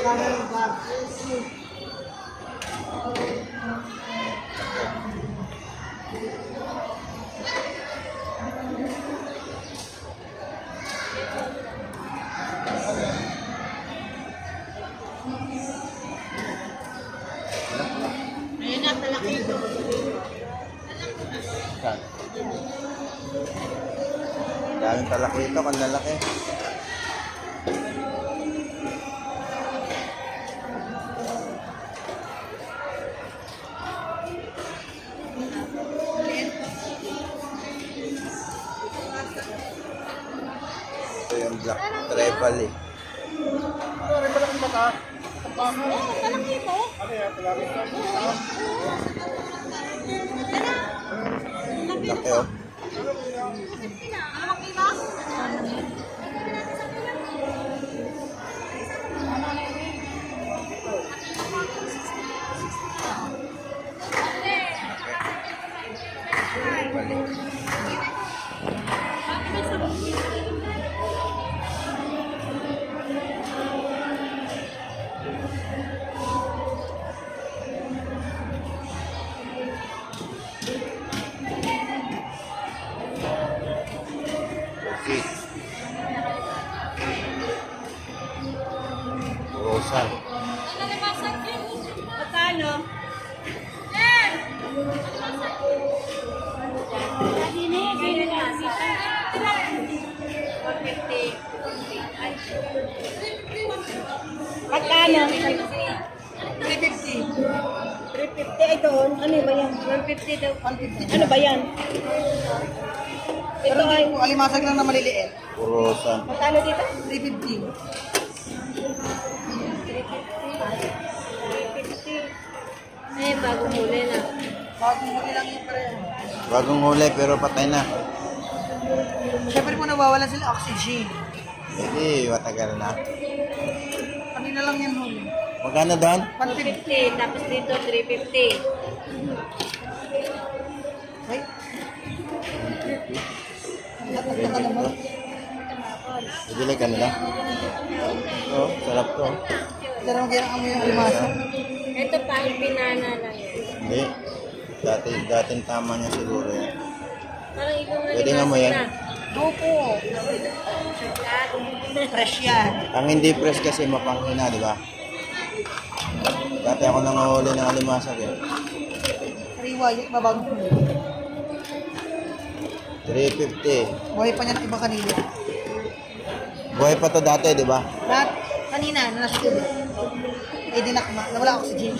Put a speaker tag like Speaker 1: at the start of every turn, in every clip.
Speaker 1: Ayun na, talaki ito.
Speaker 2: Daming talaki ito, kung lalaki. Ito yung black treble eh.
Speaker 1: Talaki ito.
Speaker 2: Laki oh.
Speaker 1: Malaki ba?
Speaker 2: Rosa.
Speaker 1: Magkano? Magkano? 350. 350 ay doon. Ano ba yan? 150 daw. 150. Ano ba yan? Ito ay alimasag lang na maliliit.
Speaker 2: Rosa.
Speaker 1: Magkano dito? 350. 350. Eh, bagong huli na. Bagong huli lang yung pareho.
Speaker 2: Bagong huli pero patay na.
Speaker 1: Siyempre po nawawala sila oxygen.
Speaker 2: Hindi, matagal na.
Speaker 1: Kanina lang yan huli.
Speaker 2: Magkano doon?
Speaker 1: 150, tapos dito 350. Ay?
Speaker 2: Bibili ka nila? Oo, sarap to.
Speaker 1: Dalawang kaya kami yung alimasa. Ito pa, pinana lang yan.
Speaker 2: Hindi. Dating tama niya siguro yan.
Speaker 1: Parang ibang
Speaker 2: Pwede nga mo yan.
Speaker 1: Opo. Fresh yan.
Speaker 2: Ang hindi fresh kasi mapanghina, di ba? Dati ako nangahuli ng alimasag eh.
Speaker 1: Riwayat, mabagong huli.
Speaker 2: 350.
Speaker 1: Buhay pa niya ng ibang kanila.
Speaker 2: Buhay pa to dati, di ba?
Speaker 1: Lahat, kanina, na nasa tubig. Eh, di nakma. Nawala oxygen.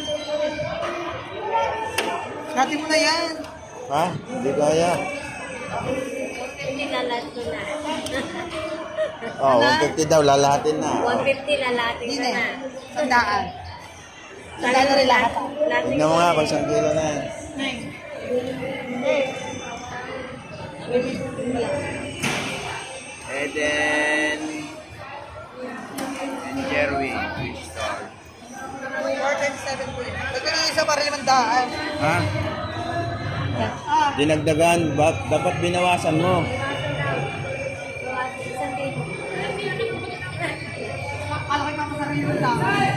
Speaker 1: Dati mo na yan.
Speaker 2: Ha? Hindi kaya.
Speaker 1: Nilalat ko na.
Speaker 2: Oh, 150 daw, lalahatin na.
Speaker 1: 150 lalating
Speaker 3: Hindi
Speaker 1: ka na.
Speaker 3: Sandaan. Sandaan na rin lahat.
Speaker 2: Tignan mo nga kung isang kilo na yan. Eden and Jerry, fish star.
Speaker 3: 4.7. Nagkaroon isa para 500.
Speaker 2: Ha? Dinagdagan, dapat binawasan mo.
Speaker 3: Malaki pa sa rin yung tao.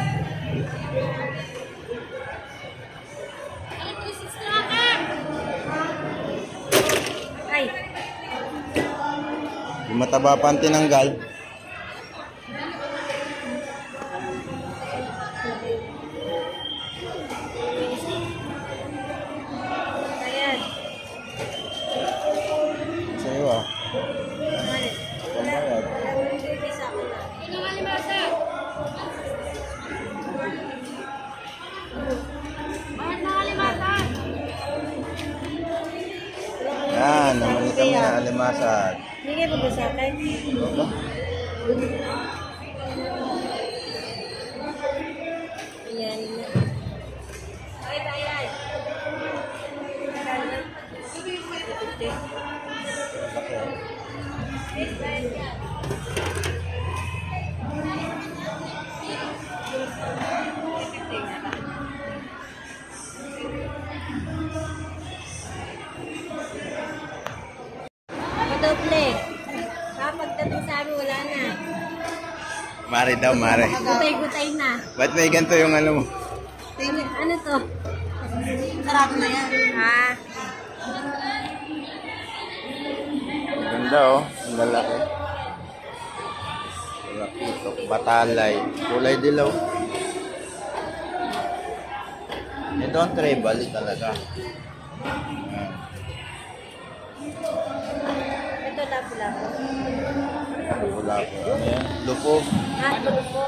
Speaker 1: Ay,
Speaker 2: Yung mataba pa ang tinanggal.
Speaker 1: ayan.
Speaker 2: Sa'yo ah. Pambayad.
Speaker 1: Isa ko na.
Speaker 2: Yan, naman kami na alimasag.
Speaker 1: Hindi kayo pag-usapan.
Speaker 2: Aba.
Speaker 1: Ayan. Ay, bayan. Padoble. Pagdating sa amin, wala na.
Speaker 2: Mare daw, mare.
Speaker 1: Gutay-gutay na.
Speaker 2: Ba't may ganito yung ano mo?
Speaker 1: Ano to?
Speaker 3: Sarado na yan.
Speaker 1: Ah.
Speaker 2: Ganda oh. Ang lalaki. Ito, batalay. Kulay dilaw. Ito ang tribal talaga.
Speaker 1: Ito lapu-lapu.
Speaker 2: Wala po. Ano yan? Lupo.
Speaker 1: Ah, ito po.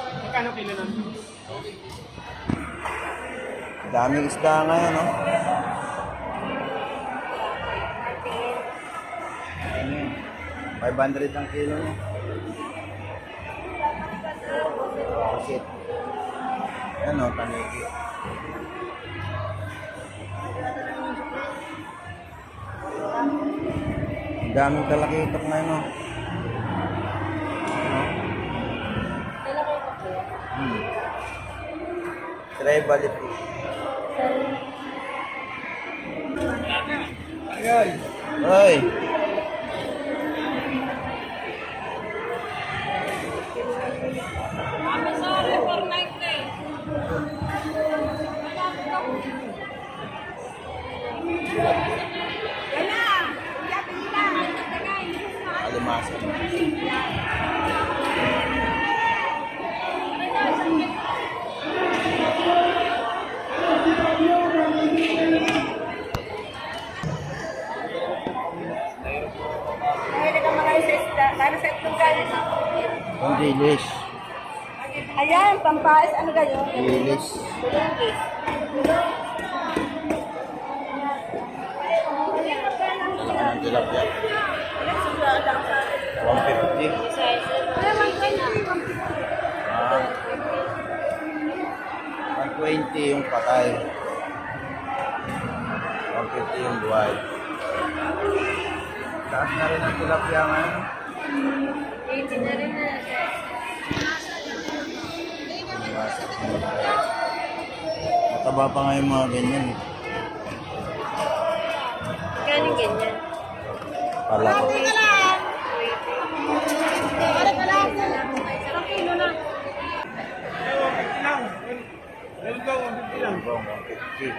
Speaker 2: Daming isda ngayon, no? Ano yun? 500 ang kilo niya. Pusit. Ano, tanigi. Ang daming talakitok ngayon, no? Tribal ito. Hoy! Alimasan. Ang dilis.
Speaker 1: Ayan, pampais. Ano kayo?
Speaker 2: Dilis.
Speaker 1: Bulungis.
Speaker 2: Ang tilapia. 150. Ah. 120 yung patay. 150 yung buhay. Taas na rin ang tilapia ngayon.
Speaker 1: 80 na rin na.
Speaker 2: Mataba pa nga yung mga ganyan.
Speaker 1: Galing ganyan.
Speaker 2: Pala ko.
Speaker 1: Isang kilo na.
Speaker 2: Yung bong, 150.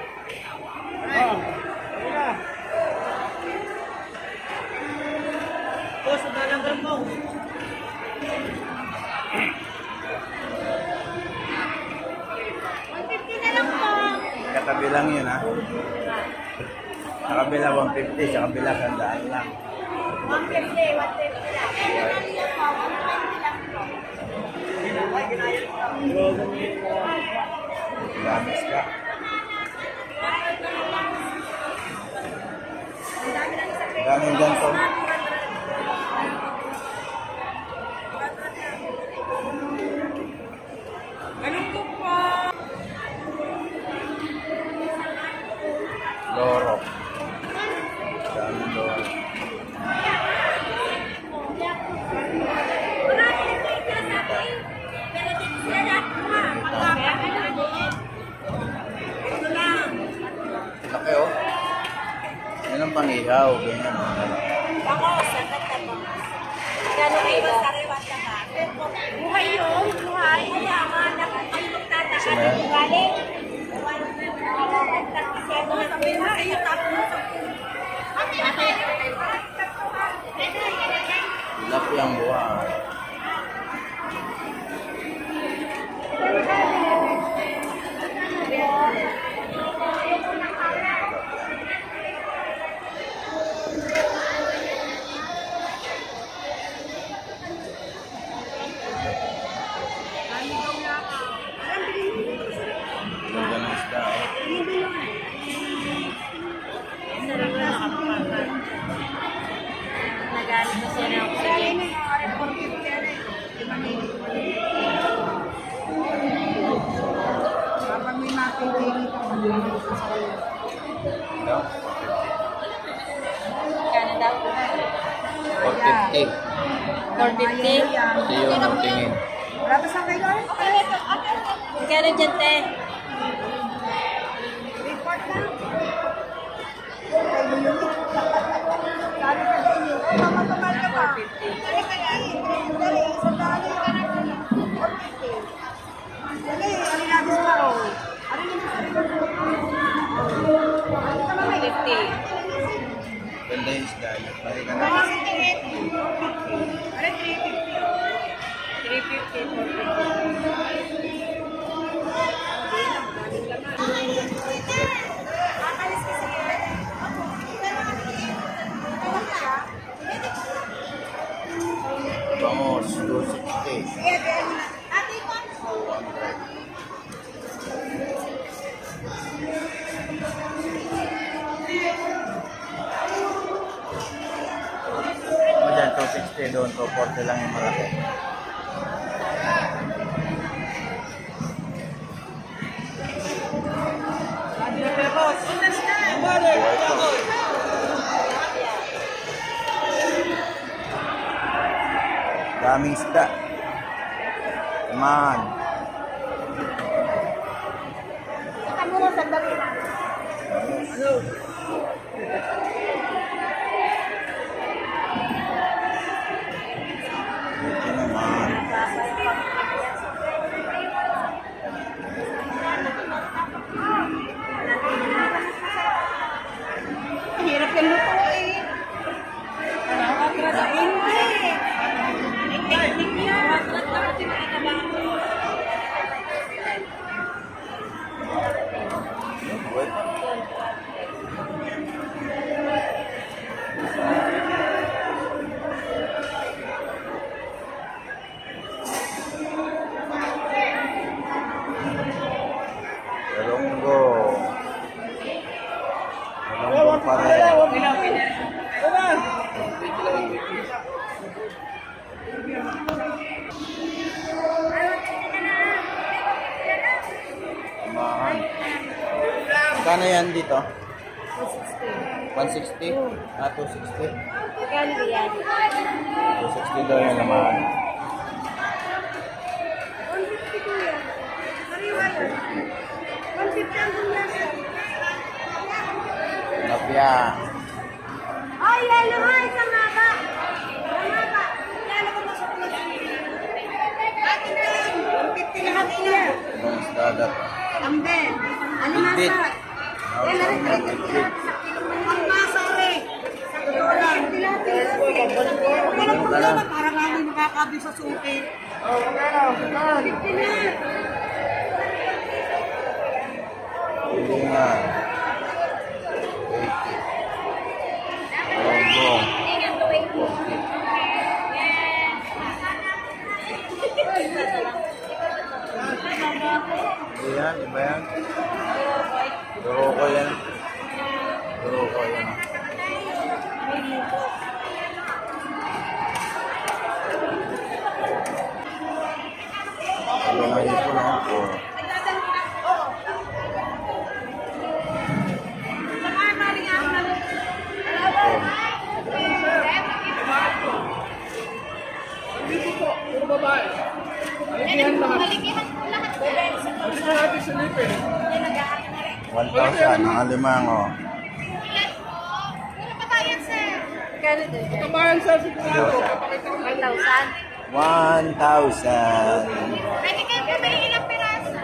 Speaker 3: Boss, dalang gambong.
Speaker 2: Katabi lang yun, ha? Sa kabila 150, sa kabila 100 lang.
Speaker 1: 150 lang.
Speaker 2: Gamis ka. Daming ganito. Loro. Daming loro. Laki oh. Yan ang pangihaw. Ganyan.
Speaker 1: Gano kilo? Buhay yun. Buhay. Ay, magtataas. Balik.
Speaker 2: Laki ang buhay. Ganda ng isda oh.
Speaker 1: Nagalit na siya ng oxygen.
Speaker 3: Kapag may makikinig ka,
Speaker 2: Ito,
Speaker 1: Kano daw?
Speaker 2: 450.
Speaker 1: 450.
Speaker 2: Pati yun ang tingin.
Speaker 3: wala pa saan kayo?
Speaker 1: Kano dyan, te?
Speaker 3: Report na. Kayo yun. Sabi ka sa inyo, mamakamal ka pa. Ano kaya? Dali, isang dali.
Speaker 2: Ayan, balik ka na.
Speaker 3: Ano si tingin? Ano 350?
Speaker 1: 350, 450.
Speaker 3: Kakalis kasi yan.
Speaker 2: Vamos, 260.
Speaker 3: Sige, biyan mo na. Ate, ito.
Speaker 2: 200. Ano dyan, 260 doon, 240 lang yung malaki. Daming isda. Come on.
Speaker 3: Saka muna, sandali na.
Speaker 2: Ito naman.
Speaker 3: Hirap yung luto eh. Nakakarasain mo eh.
Speaker 2: Galonggo. Galonggo pa rin. Mahal. Kano yan dito? 160? Ah, 260?
Speaker 1: Magkano ba yan?
Speaker 2: 260 daw yung naman.
Speaker 3: 150 ko yan. Sariwa yan. 150 ang bunyasa.
Speaker 2: Lapya.
Speaker 3: Ay, lalo nga, isang haba. Isang haba. Lalo ko masuklo. Akin na yan. 150 lahat niya.
Speaker 2: Ibang isda dapat.
Speaker 3: Ambe. Ano
Speaker 2: Bit-bit.
Speaker 3: nasa? Yan, ano
Speaker 2: Bit-bit.
Speaker 3: ang masa eh. Sa kulola. Huwag ka ng problema. Para nga may makakabi sa suki. Oh, magkano? 50 na.
Speaker 2: Hindi nga. 80. Galonggo. 40. Yan, iba yan. Duroko yan. Duroko yan. Ano nga yun po na ako? One thousand, ang limang o.
Speaker 1: Magkano doon yan? 1,000?
Speaker 2: 1,000.
Speaker 3: Pwede kayo pumili ilang piraso.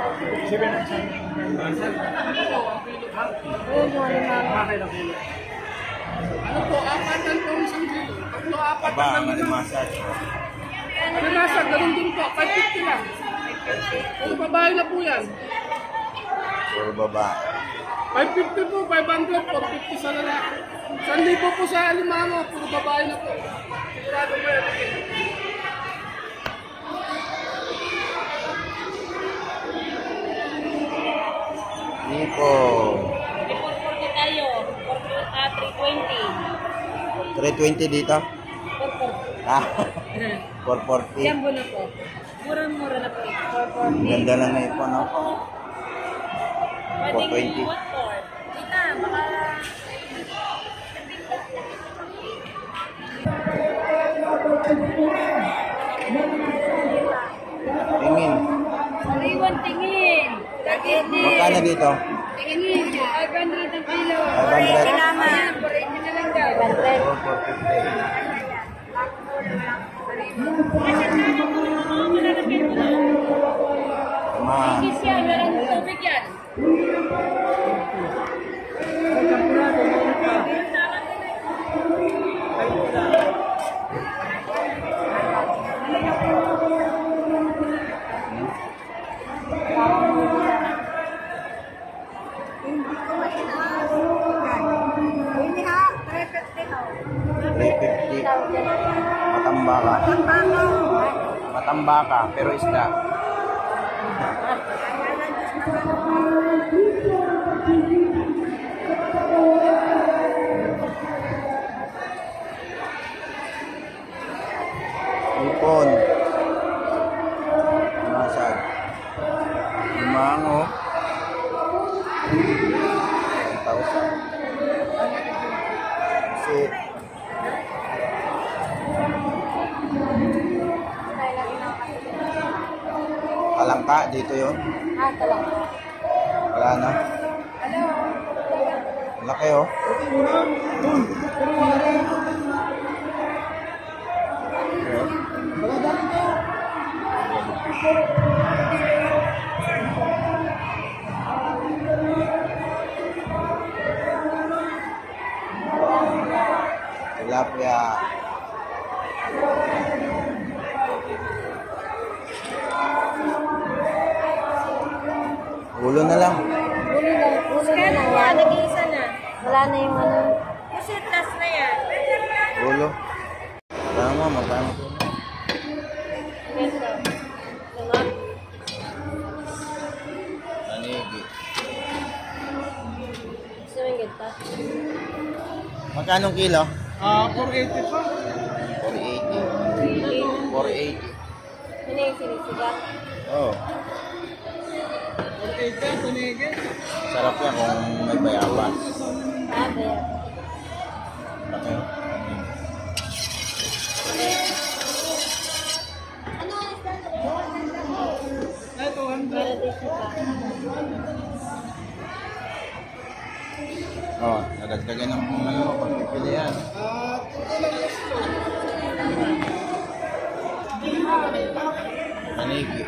Speaker 1: Oo, mga limang.
Speaker 4: Ano po, apatan po isang kilo. Tatlo, apat
Speaker 2: Aba, ang malimasa.
Speaker 4: Ano nasa, ganun din po, 550 lang. Kung babae na po yan.
Speaker 2: Puro babae.
Speaker 4: 550 po, 500, 450 sa lalaki. 1,000 po sa alimango, puro babae na po. Sigurado po yan.
Speaker 2: Tipo.
Speaker 1: Report tayo. 320.
Speaker 2: 320 dito?
Speaker 1: 440.
Speaker 2: Ah, 440.
Speaker 1: Jumbo na po. Murang-mura na po.
Speaker 2: Ang
Speaker 1: 440.
Speaker 2: ganda lang na ipon, no?
Speaker 1: Pwede
Speaker 2: 420.
Speaker 1: what for? Kita, baka...
Speaker 2: Tingin.
Speaker 1: Sariwan tingin. Kagini.
Speaker 2: Magkano dito?
Speaker 1: Tingin. 500 ang kilo.
Speaker 2: 500.
Speaker 1: Kailangan. 480 na lang daw.
Speaker 2: 450. Tama.
Speaker 1: Kiss yan. Walang tubig yan.
Speaker 2: 150. Matambaka. Matambaka, pero isda. Ipon. Masag. Mango. 1,000. Sit. Kalangka, dito yun. Wala na. Laki oh. Tilapia. Ulo na lang.
Speaker 1: Kaya na, nag-iisa na.
Speaker 5: Wala na yung ano.
Speaker 1: Kasi last na yan.
Speaker 2: Ulo. Tama, magkano po?
Speaker 1: Ganito. Diba?
Speaker 2: Tanigi.
Speaker 1: Gusto mo yung ganito?
Speaker 2: Magkano kilo?
Speaker 4: 480 pa.
Speaker 2: 480. 480.
Speaker 1: Ano yung sinisigang?
Speaker 2: Oh,
Speaker 4: 480 ang tunigin.
Speaker 2: sarap yan kung may bayabas.
Speaker 1: Sabi.
Speaker 2: Laki oh.
Speaker 4: Ay, 200.
Speaker 1: Meron din siya pa.
Speaker 2: Oh, nadagdagan ng ano, pagpipilian. Tanigi.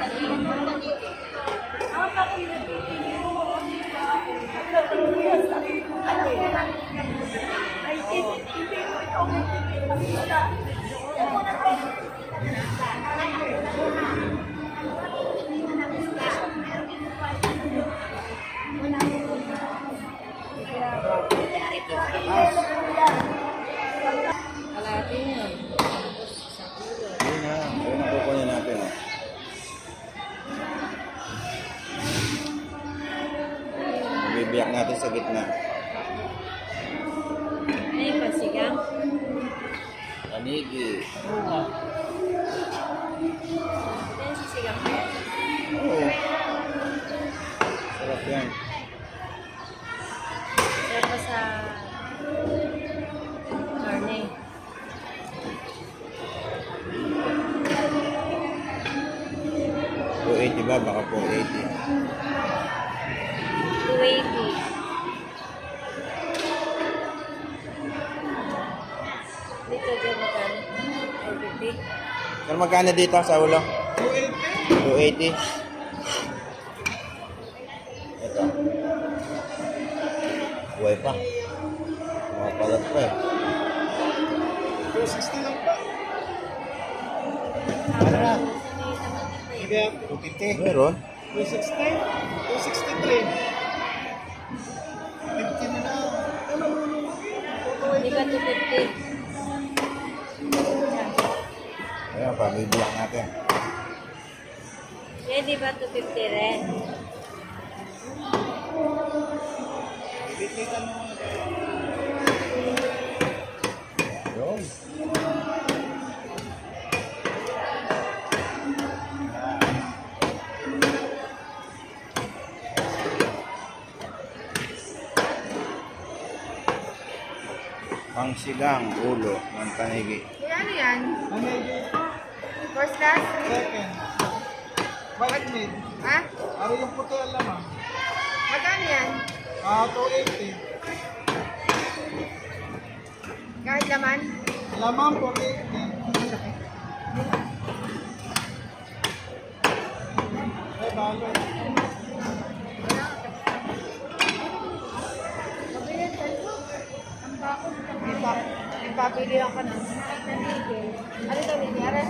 Speaker 1: Kalahati yun.
Speaker 2: Yun na, yun ang kukunin natin. Oh. Bibiyak natin sa gitna.
Speaker 1: Ano yung pansigang?
Speaker 2: Tanigi.
Speaker 1: Ano yung sisigang pa yan?
Speaker 2: Oo. Sarap yan.
Speaker 1: Sarap pa sa karne.
Speaker 2: $280 ba? Baka $480.
Speaker 1: 280. Dito dyan magkano? 450.
Speaker 2: Pero magkano dito sa ulo? 280. Ito. Buhay pa. Mga palat pa eh.
Speaker 4: 260 lang pa. Hindi, 250.
Speaker 2: Meron?
Speaker 4: 260. 263. 50 na lang.
Speaker 1: Hindi ka 250.
Speaker 2: Ayan pa, bibiyak natin.
Speaker 1: Eh, di ba 250 rin?
Speaker 2: Yun. Pangsigang ulo ng tanigi.
Speaker 1: Ano yan?
Speaker 4: Ano yun?
Speaker 1: First class?
Speaker 4: Second. White meat.
Speaker 1: Ha?
Speaker 4: Ano yung puti ang lamang?
Speaker 1: Magkano yan?
Speaker 4: 280.
Speaker 1: Kahit laman?
Speaker 4: Lamang 480. Ay, balo.
Speaker 1: Ipapili ako ng ano ito nangyari?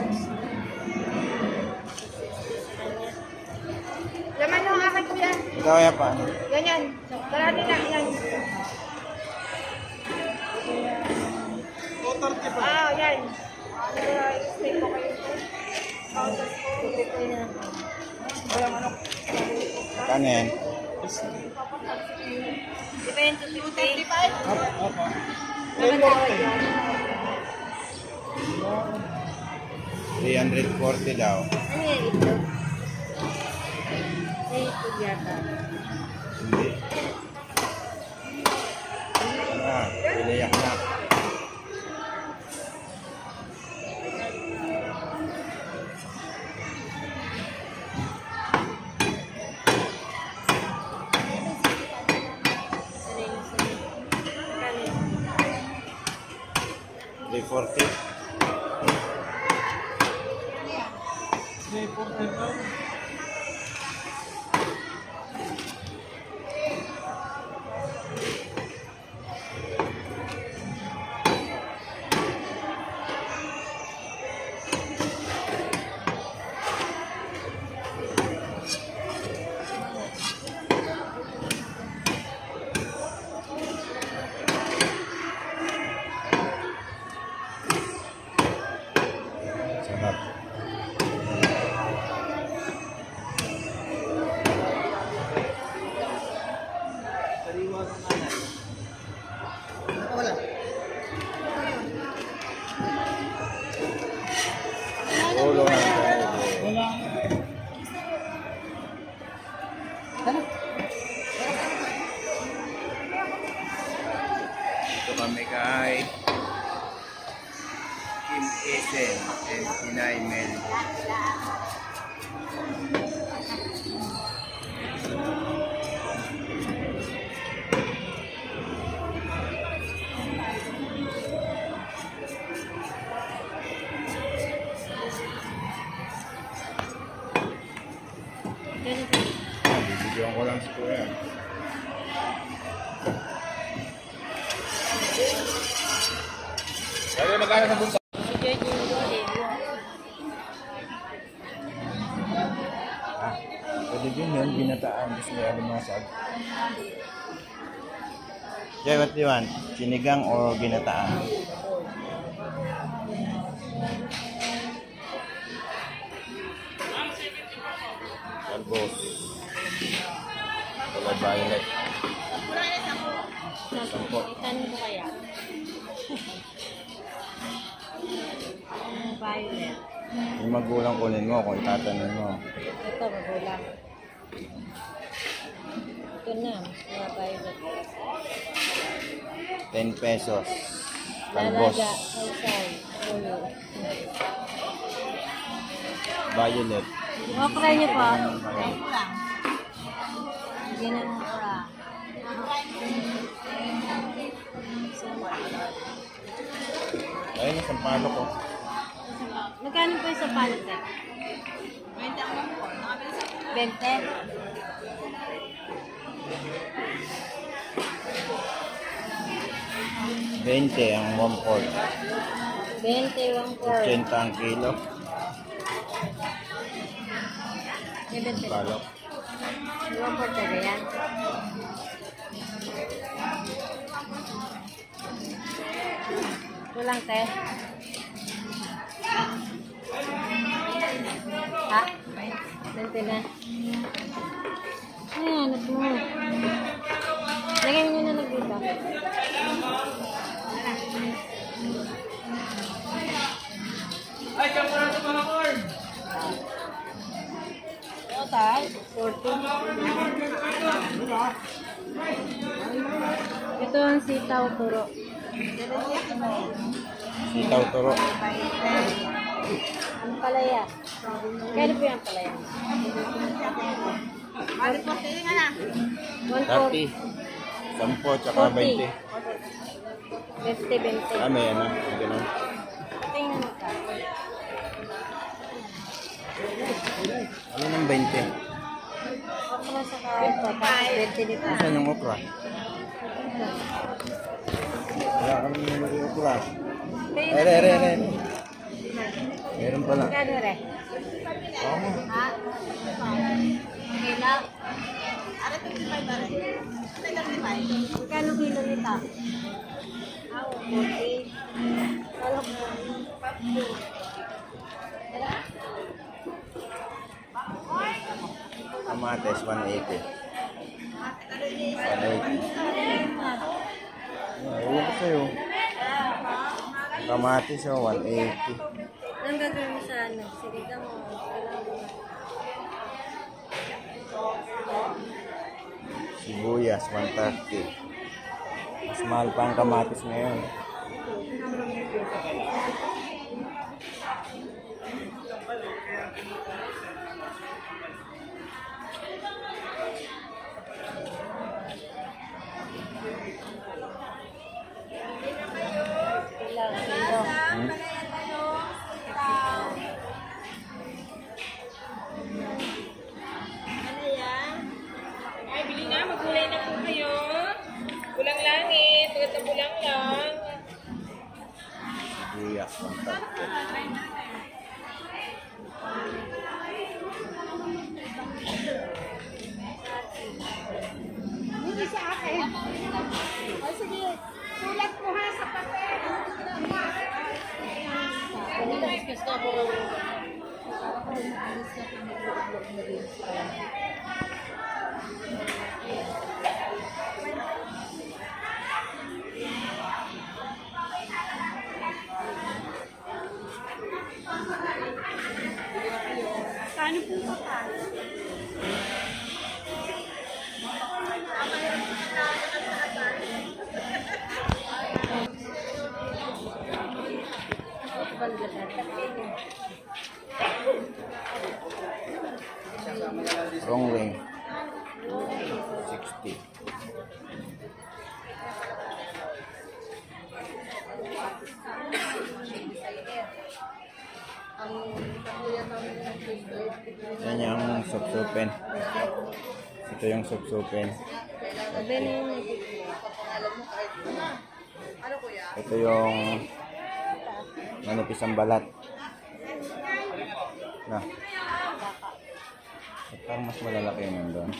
Speaker 1: Laman ng akin ko yan.
Speaker 2: Ikaw yan pa.
Speaker 1: Yan yan. Kalahati na yan.
Speaker 4: 220.
Speaker 1: Ah, yan. Stay po kayo. Stay po na. Walang ano.
Speaker 2: Kano yan?
Speaker 1: Di ba yung 255? Magandawad yan.
Speaker 2: 340 daw.
Speaker 1: Ano yan ito? Ay, ito yata.
Speaker 2: Hindi. Piliyak na.
Speaker 1: Ano yung sa'yo? Magkano yun?
Speaker 2: 340. Sarap. Ulo na tayo. Dito kami kay Kim Esen, 29 mil. Bibigyan ko lang si Kuya. Kaya magkano sa bunta? Pwede din yun, binataan. Gusto nila lumasag. Jay, what do you want? Sinigang o binataan? Talbos. Wala violet. Sampo.
Speaker 1: Itanong ko kaya. Ang violet.
Speaker 2: Yung magulang kunin mo kung itatanong mo.
Speaker 1: Ito, magulang. Ito na, mas mga violet.
Speaker 2: 10 pesos. Talbos.
Speaker 1: Lalaga, kausay, ulo.
Speaker 2: Violet.
Speaker 1: Okra niyo po. Hindi na ng okra.
Speaker 2: Ayun, ang sampalo ko.
Speaker 1: Magkano po yung sa palite? 20?
Speaker 2: 20 ang 1 quart.
Speaker 1: 21 core.
Speaker 2: 80 ang kilo.
Speaker 1: 70.
Speaker 2: Balok.
Speaker 1: 1 core taga yan. Kulang te. Ha? 20 na. Ayan, hanap mo. Lagay mo na dito. Ito tayo. 14. Ito ang sitaw turo.
Speaker 2: Sitaw turo.
Speaker 1: Ang palaya. Kailan po yung palaya? Balik po, tingin nga na.
Speaker 2: 30. 10 tsaka 20.
Speaker 1: 20.
Speaker 2: Ah, may ano. Ganun.
Speaker 1: Tingnan mo ka.
Speaker 2: Ano ng 20?
Speaker 1: Okra sa kain pa. 20 dito.
Speaker 2: Saan yung okra? Wala kami yung okra. Ere. Meron pala.
Speaker 1: Magkano re?
Speaker 2: Oo.
Speaker 1: Ha? Kilo? Ano 25 ba rin? Magkano kilo nito? Ah, 40.
Speaker 2: Kamatis, 180. 180. Ewan ko sa'yo. Kamatis, 180.
Speaker 1: Anong gagawin mo sa ano? Sige ka mo.
Speaker 2: Sibuyas, 130. Mas mahal pa ang kamatis ngayon.
Speaker 5: Ay, bili na. Magulay na po kayo. Bulang langit. Tugat na bulang lang.
Speaker 2: Sibuyas, 130.
Speaker 3: Hindi sa akin. O sige, sulat mo ha sa papel. Paano po pa?
Speaker 2: Wrong way. 60. Yan yung supsupen. Ito yung supsupen.
Speaker 1: Sabi na yung
Speaker 2: Ito yung manipis ang balat. Na. Parang mas malalaki yung nandun.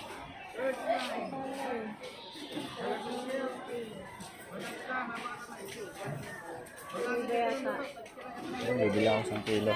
Speaker 2: Ayun, bibili ako 1 kilo.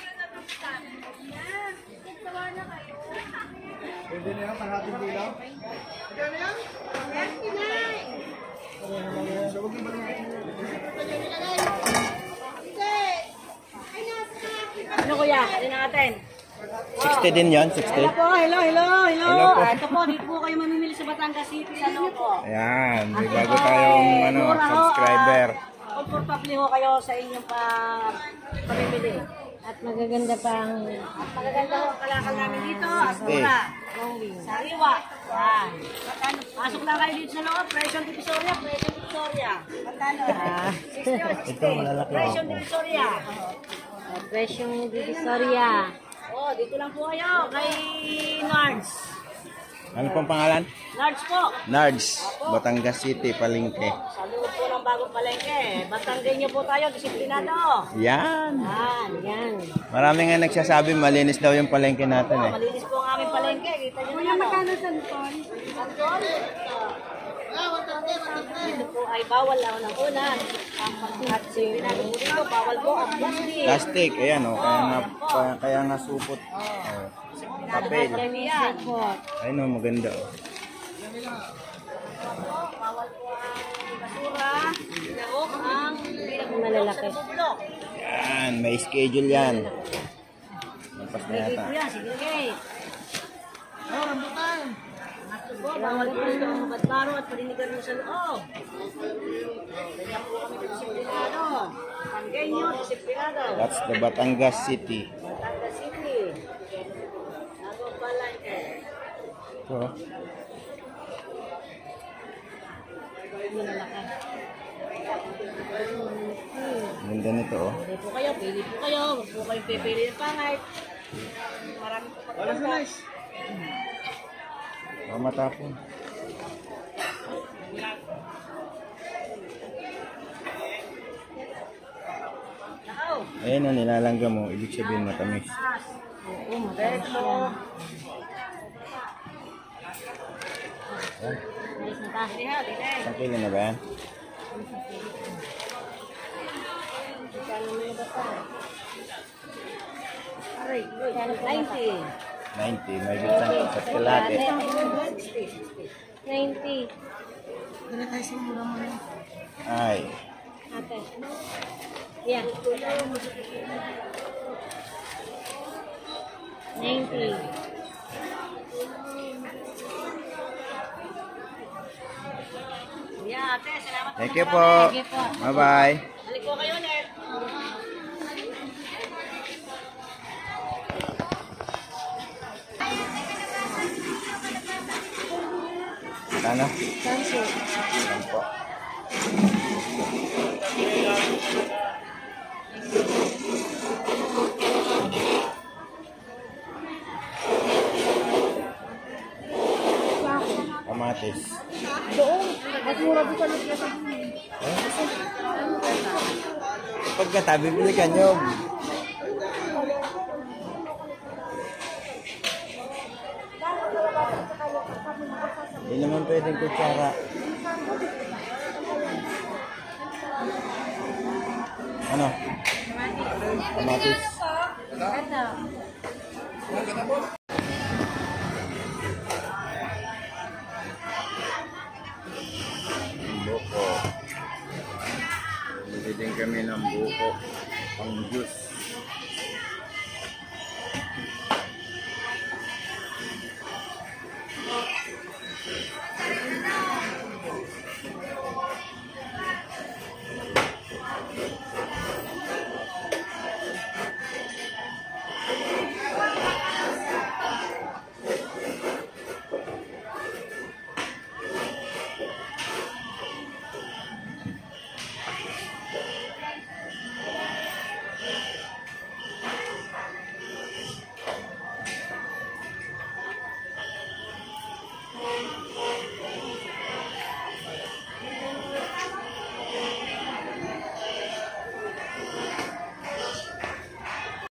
Speaker 1: ano kuya? Ano natin?
Speaker 2: 60 din yan, 60.
Speaker 1: Hello po, hello.
Speaker 2: Hello po.
Speaker 1: Ito po, dito po kayo mamimili sa Batangas City. Ano po?
Speaker 2: Ayan, may bago tayong subscriber.
Speaker 1: Comfortable ho kayo sa inyong pamimili. At magaganda pang... At magaganda ho ang kalakal namin dito. Asura. Sariwa. Yan. Pasok lang kayo dito sa loob. Presyon Divisoria. Presyon Divisoria. Magkano?
Speaker 2: Ito, malalaki
Speaker 1: Presyon
Speaker 2: ako.
Speaker 1: Divisoria. Presyon Divisoria. Oh, dito lang po kayo kay Nards.
Speaker 2: Ano pong pangalan?
Speaker 1: Nards po.
Speaker 2: Nards, Batangas City, Palengke.
Speaker 1: Sa loob po ng bagong palengke. Batanggenyo po tayo, disiplinado.
Speaker 2: Yan.
Speaker 1: Yan.
Speaker 2: Marami nga nagsasabi malinis daw yung palengke natin eh.
Speaker 1: Malinis po ang aming palengke. Kita nyo naman.
Speaker 3: Magkano sa Luzon?
Speaker 1: Santol. Dito po ay bawal lang ng una. At sinado po dito, bawal po ang plastic.
Speaker 2: Plastic, ayan o. Kaya nga supot. Oh. Papel.
Speaker 1: Yan.
Speaker 2: Ayun o, maganda o.
Speaker 1: Bawal po ang basura. Ilaok ang malalaki.
Speaker 2: Yan, may schedule yan. Magpas na yata.
Speaker 1: Kuya, sige. Oh, rambutan. Bawal po ang batbaro at palinigan mo sa loob. Kaya po kami disiplinado. Panggenyo, disiplinado.
Speaker 2: That's the Batangas City.
Speaker 1: Batangas City. Bagong palengke.
Speaker 2: Ito. Ganda nito oh.
Speaker 1: Pili po kayo, pili po kayo. Huwag po kayong pipili ng pangay. Marami po pagkakas.
Speaker 2: Matapon. Ayan o, nilalangga mo. Ibig sabihin matamis.
Speaker 1: Oo, madalas mo. Alis na tayo.
Speaker 2: Isang kilo na ba yan?
Speaker 1: Kano mo ba pa? Aray, 90.
Speaker 2: 90. May bitang sa kalate.
Speaker 1: 90.
Speaker 3: Dali tayo sa mura mo na.
Speaker 2: Ay.
Speaker 1: Ate. Yeah. 90. Yeah, ate, salamat.
Speaker 2: Thank you po.
Speaker 1: Thank you po.
Speaker 2: Bye-bye.
Speaker 1: Balik ko kayo ulit.
Speaker 2: Ano?
Speaker 1: Thank you.
Speaker 2: Yan po. Kamatis.
Speaker 1: Doon. At mura doon ka nagkasa.
Speaker 2: Pagkatabi, bili ka nyo. Hindi naman pwedeng kutsara. Ano? Kamatis.
Speaker 1: Ito.
Speaker 2: Buko. Bili din kami ng buko. Pang juice.